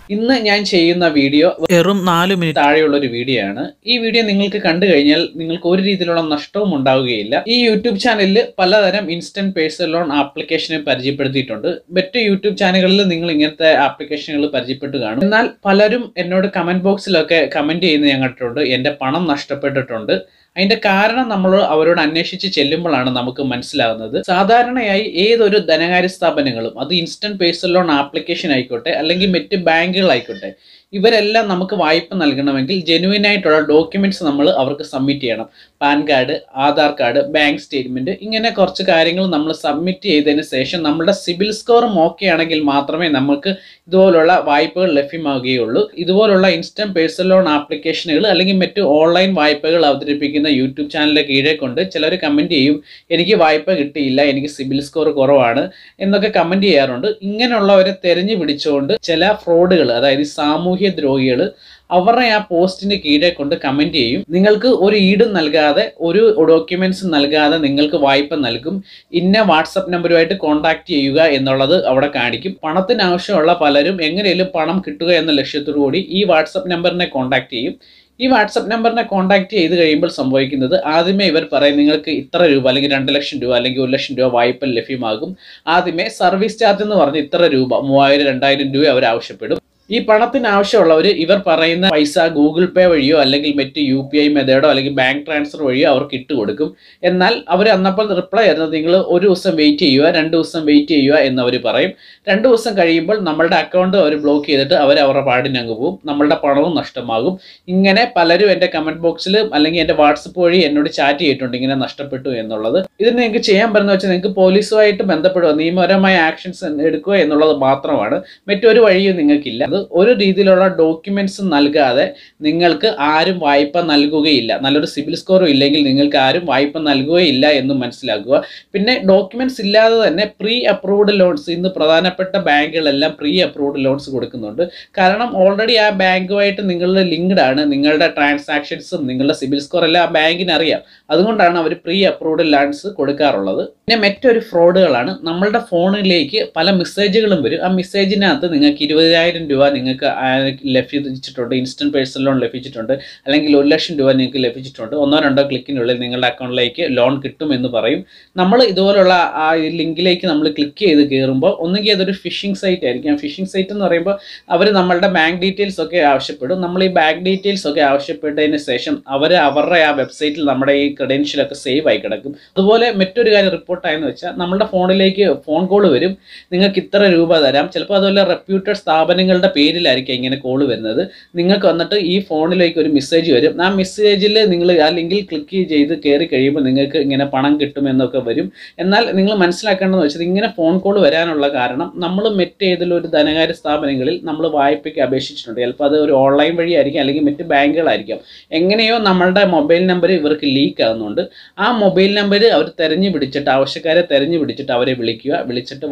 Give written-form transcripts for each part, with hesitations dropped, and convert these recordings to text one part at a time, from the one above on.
ഇന്ന് ഞാൻ ചെയ്യുന്ന വീഡിയോ വെറും 4 മിനിറ്റ് താഴെയുള്ള ഒരു വീഡിയോ ആണ്. ഈ വീഡിയോ നിങ്ങൾക്ക് കണ്ടു കഴിഞ്ഞാൽ നിങ്ങൾക്ക് ഒരു രീതിയിലുള്ള നഷ്ടവും ഉണ്ടാവുകയില്ല. ഈ യൂട്യൂബ് ചാനലിൽ പലതരം ഇൻസ്റ്റന്റ് പേഴ്സണൽ ലോൺ ആപ്ലിക്കേഷനെ പരിചയപ്പെടുത്തിയിട്ടുണ്ട്. മറ്റ് യൂട്യൂബ് ചാനലുകളിൽ നിങ്ങൾ ഇങ്ങനത്തെ ആപ്ലിക്കേഷനുകൾ പരിചയപ്പെട്ട് കാണും. എന്നാൽ പലരും എന്നോട് കമന്റ് ബോക്സിലൊക്കെ കമന്റ് ചെയ്യുന്നത് ഞാൻ കണ്ടിട്ടുണ്ട്. എൻ്റെ പണം നഷ്ടപ്പെട്ടിട്ടുണ്ട്. അതിന്റെ കാരണം നമ്മൾ അവരോട് അന്വേഷിച്ച് ചെല്ലുമ്പോഴാണ് നമുക്ക് മനസ്സിലാകുന്നത്. സാധാരണയായി ഏതൊരു ധനകാര്യ സ്ഥാപനങ്ങളും അത് ഇൻസ്റ്റന്റ് പേഴ്സണൽ ലോൺ ആപ്ലിക്കേഷൻ ആയിക്കോട്ടെ അല്ലെങ്കിൽ മറ്റ് ബാങ്കുകളായിക്കോട്ടെ, ഇവരെല്ലാം നമുക്ക് വായ്പ നൽകണമെങ്കിൽ ജെനുവിൻ ആയിട്ടുള്ള ഡോക്യുമെന്റ്സ് നമ്മൾ അവർക്ക് സബ്മിറ്റ് ചെയ്യണം. PAN card, Aadhaar card, bank statement, ഇങ്ങനെ കുറച്ച് കാര്യങ്ങൾ നമ്മൾ സബ്മിറ്റ് ചെയ്തതിന് ശേഷം നമ്മുടെ സിബിൽ സ്കോറും ഓക്കെ ആണെങ്കിൽ മാത്രമേ നമുക്ക് ഇതുപോലുള്ള വായ്പകൾ ലഭ്യമാവുകയുള്ളൂ. ഇതുപോലുള്ള ഇൻസ്റ്റന്റ് പേഴ്സണൽ ലോൺ ആപ്ലിക്കേഷനുകൾ അല്ലെങ്കിൽ മറ്റ് ഓൺലൈൻ വായ്പകൾ അവതരിപ്പിക്കുന്ന യൂട്യൂബ് ചാനലിലെ കീഴെ കൊണ്ട് ചിലർ കമന്റ് ചെയ്യും, എനിക്ക് വായ്പ കിട്ടിയില്ല, എനിക്ക് സിബിൽ സ്കോർ കുറവാണ് എന്നൊക്കെ കമന്റ് ചെയ്യാറുണ്ട്. ഇങ്ങനെയുള്ളവരെ തെരഞ്ഞു പിടിച്ചുകൊണ്ട് ചില ഫ്രോഡുകൾ, അതായത് സാമൂഹ്യ ദ്രോഹികൾ അവരുടെ ആ പോസ്റ്റിന് കീഴെ കൊണ്ട് കമന്റ് ചെയ്യും, നിങ്ങൾക്ക് ഒരു ഈടും നൽകാതെ ഒരു ഡോക്യുമെന്റ്സ് നൽകാതെ നിങ്ങൾക്ക് വായ്പ നൽകും, ഇന്ന വാട്സപ്പ് നമ്പറുമായിട്ട് കോൺടാക്ട് ചെയ്യുക എന്നുള്ളത് അവിടെ കാണിക്കും. പണത്തിന് ആവശ്യമുള്ള പലരും എങ്ങനെയും പണം കിട്ടുക എന്ന ലക്ഷ്യത്തോടു കൂടി ഈ വാട്സപ്പ് നമ്പറിനെ കോൺടാക്ട് ചെയ്യും. ഈ വാട്സപ്പ് നമ്പറിനെ കോൺടാക്ട് ചെയ്ത് കഴിയുമ്പോൾ സംഭവിക്കുന്നത്, ആദ്യമേ ഇവർ പറയും നിങ്ങൾക്ക് ഇത്ര രൂപ അല്ലെങ്കിൽ 2 ലക്ഷം രൂപ അല്ലെങ്കിൽ 1 ലക്ഷം രൂപ വായ്പ ലഭ്യമാകും. ആദ്യമേ സർവീസ് ചാർജ് എന്ന് പറഞ്ഞ് ഇത്ര രൂപ 3000 2000 രൂപ അവർ ആവശ്യപ്പെടും. ഈ പണത്തിന് ആവശ്യമുള്ളവർ ഇവർ പറയുന്ന പൈസ ഗൂഗിൾ പേ വഴിയോ അല്ലെങ്കിൽ മറ്റ് UPI മെത്തേഡോ അല്ലെങ്കിൽ ബാങ്ക് ട്രാൻസ്ഫർ വഴിയോ അവർക്ക് ഇട്ട് കൊടുക്കും. എന്നാൽ അവർ അന്നപ്പോൾ റിപ്ലൈ തരുന്നത് നിങ്ങൾ ഒരു ദിവസം വെയിറ്റ് ചെയ്യുക, 2 ദിവസം വെയിറ്റ് ചെയ്യുക എന്നവർ പറയും. 2 ദിവസം കഴിയുമ്പോൾ നമ്മളുടെ അക്കൗണ്ട് അവർ ബ്ലോക്ക് ചെയ്തിട്ട് അവരുടെ പാടിനങ്ങ് പോകും, നമ്മളുടെ പണവും നഷ്ടമാകും. ഇങ്ങനെ പലരും എൻ്റെ കമന്റ് ബോക്സിൽ അല്ലെങ്കിൽ എൻ്റെ വാട്സപ്പ് വഴി എന്നോട് ചാറ്റ് ചെയ്തിട്ടുണ്ട് ഇങ്ങനെ നഷ്ടപ്പെട്ടു എന്നുള്ളത്. ഇതിന് നിങ്ങൾക്ക് ചെയ്യാൻ പറ്റുന്ന വെച്ചാൽ നിങ്ങൾക്ക് പോലീസുമായിട്ട് ബന്ധപ്പെടുക, നിയമപരമായ ആക്ഷൻസ് എടുക്കുക എന്നുള്ളത് മാത്രമാണ്. മറ്റൊരു വഴിയും നിങ്ങൾക്കില്ല. അത് ഒരു രീതിയിലുള്ള ഡോക്യുമെന്റ്സ് നൽകാതെ നിങ്ങൾക്ക് ആരും വായ്പ നൽകുകയില്ല. നല്ലൊരു സിബിൽ സ്കോറും ഇല്ലെങ്കിൽ നിങ്ങൾക്ക് ആരും വായ്പ നൽകുകയില്ല എന്ന് മനസ്സിലാക്കുക. പിന്നെ ഡോക്യുമെന്റ്സ് ഇല്ലാതെ തന്നെ പ്രീ അപ്രൂവ്ഡ് ലോൺസ്, ഇന്ന് പ്രധാനപ്പെട്ട ബാങ്കുകളെല്ലാം പ്രീ അപ്രൂവ്ഡ് ലോൺസ് കൊടുക്കുന്നുണ്ട്. കാരണം ഓൾറെഡി ആ ബാങ്കുമായിട്ട് നിങ്ങളുടെ ലിങ്ക്ഡ് ആണ്, നിങ്ങളുടെ ട്രാൻസാക്ഷൻസും നിങ്ങളുടെ സിബിൽ സ്കോർ എല്ലാം ആ ബാങ്കിന് അറിയാം. അതുകൊണ്ടാണ് അവർ പ്രീ അപ്രൂവ്ഡ് ലോൺസ് കൊടുക്കാറുള്ളത്. പിന്നെ മറ്റൊരു ഫ്രോഡുകളാണ്, നമ്മളുടെ ഫോണിലേക്ക് പല മെസ്സേജുകളും വരും. ആ മെസ്സേജിനകത്ത് നിങ്ങൾക്ക് 20,000 രൂപ നിങ്ങൾക്ക് ലഭിച്ചിട്ടുണ്ട്, ഇൻസ്റ്റന്റ് പേഴ്സണൽ ലോൺ ലഭിച്ചിട്ടുണ്ട്, അല്ലെങ്കിൽ 1 ലക്ഷം രൂപ നിങ്ങൾക്ക് ലഭിച്ചിട്ടുണ്ട്, 1-2 ക്ലിക്കിനുള്ളിൽ നിങ്ങളുടെ അക്കൗണ്ടിലേക്ക് ലോൺ കിട്ടും എന്ന് പറയും. നമ്മൾ ഇതുപോലുള്ള ആ ലിങ്കിലേക്ക് നമ്മൾ ക്ലിക്ക് ചെയ്ത് കയറുമ്പോൾ ഒന്നുകിൽ അതൊരു ഫിഷിംഗ് സൈറ്റ് ആയിരിക്കും. ഫിഷിംഗ് സൈറ്റ് എന്ന് പറയുമ്പോൾ അവർ നമ്മളുടെ ബാങ്ക് ഡീറ്റെയിൽസ് ഒക്കെ ആവശ്യപ്പെടും. നമ്മൾ ഈ ബാങ്ക് ഡീറ്റെയിൽസ് ഒക്കെ ആവശ്യപ്പെട്ടതിന് ശേഷം അവരുടെ ആ വെബ്സൈറ്റിൽ നമ്മുടെ ഈ ക്രെഡൻഷ്യലൊക്കെ സേവ് ആയി കിടക്കും. അതുപോലെ മറ്റൊരു കാര്യം റിപ്പോർട്ടായെന്ന് വെച്ചാൽ നമ്മുടെ ഫോണിലേക്ക് ഫോൺ കോൾ വരും, നിങ്ങൾക്ക് ഇത്ര രൂപ തരാം. ചിലപ്പോൾ അതുപോലെ റെപ്യൂട്ടഡ് സ്ഥാപനങ്ങളുടെ പേരിലായിരിക്കും ഇങ്ങനെ കോൾ വരുന്നത്. നിങ്ങൾക്ക് വന്നിട്ട് ഈ ഫോണിലേക്ക് ഒരു മെസ്സേജ് വരും. ആ മെസ്സേജിൽ നിങ്ങൾ ആ ലിങ്കിൽ ക്ലിക്ക് ചെയ്ത് കയറി കഴിയുമ്പോൾ നിങ്ങൾക്ക് ഇങ്ങനെ പണം കിട്ടുമെന്നൊക്കെ വരും. എന്നാൽ നിങ്ങൾ മനസ്സിലാക്കേണ്ടതെന്ന് വെച്ചാൽ ഇങ്ങനെ ഫോൺ കോൾ വരാനുള്ള കാരണം നമ്മൾ മറ്റേതെങ്കിലും ഒരു ധനകാര്യ സ്ഥാപനങ്ങളിൽ നമ്മൾ വായ്പയ്ക്ക് അപേക്ഷിച്ചിട്ടുണ്ട്. ചിലപ്പോൾ അത് ഒരു ഓൺലൈൻ വഴിയായിരിക്കും അല്ലെങ്കിൽ മറ്റ് ബാങ്കുകളായിരിക്കും. എങ്ങനെയോ നമ്മളുടെ മൊബൈൽ നമ്പർ ഇവർക്ക് ലീക്ക് ആകുന്നുണ്ട്. ആ മൊബൈൽ നമ്പർ അവർ തെരഞ്ഞു പിടിച്ചിട്ട്, ആവശ്യക്കാരെ തെരഞ്ഞു പിടിച്ചിട്ട് അവരെ വിളിക്കുക. വിളിച്ചിട്ട്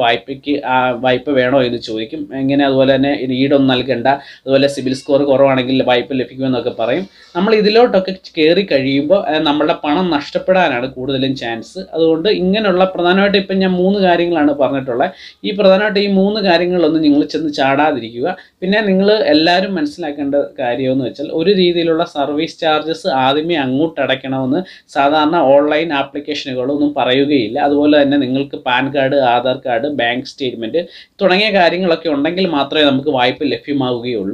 വായ്പ വേണോ എന്ന് ചോദിക്കും. എങ്ങനെ അതുപോലെ തന്നെ ഈടൊന്നും നൽകണ്ട, അതുപോലെ സിബിൽ സ്കോർ കുറവാണെങ്കിൽ വായ്പ ലഭിക്കുമെന്നൊക്കെ പറയും. നമ്മൾ ഇതിലോട്ടൊക്കെ കയറി കഴിയുമ്പോൾ നമ്മുടെ പണം നഷ്ടപ്പെടാനാണ് കൂടുതലും ചാൻസ്. അതുകൊണ്ട് ഇങ്ങനെയുള്ള പ്രധാനമായിട്ട് ഇപ്പം ഞാൻ 3 കാര്യങ്ങളാണ് പറഞ്ഞിട്ടുള്ളത്. ഈ പ്രധാനമായിട്ട് ഈ 3 കാര്യങ്ങളൊന്നും നിങ്ങൾ ചെന്ന് ചാടാതിരിക്കുക. പിന്നെ നിങ്ങൾ എല്ലാവരും മനസ്സിലാക്കേണ്ട കാര്യമെന്ന് വെച്ചാൽ ഒരു രീതിയിലുള്ള സർവീസ് ചാർജസ് ആദ്യമേ അങ്ങോട്ട് അടയ്ക്കണമെന്ന് സാധാരണ ഓൺലൈൻ ആപ്ലിക്കേഷനുകളൊന്നും പറയുകയില്ല. അതുപോലെ തന്നെ നിങ്ങൾക്ക് PAN card, Aadhaar card, bank statement തുടങ്ങിയ കാര്യങ്ങളൊക്കെ ഉണ്ടെങ്കിൽ മാത്രമേ നമുക്ക് വായ്പ ലഭ്യമാവുകയുള്ളൂ.